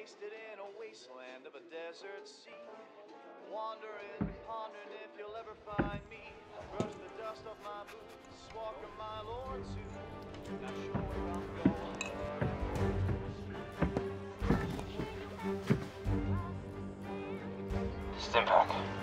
wasted in a wasteland of a desert sea. Wandering, pondering if you'll ever find me. Brush the dust off my boots, walk a mile or two. Not sure where I'm going. Stimpak.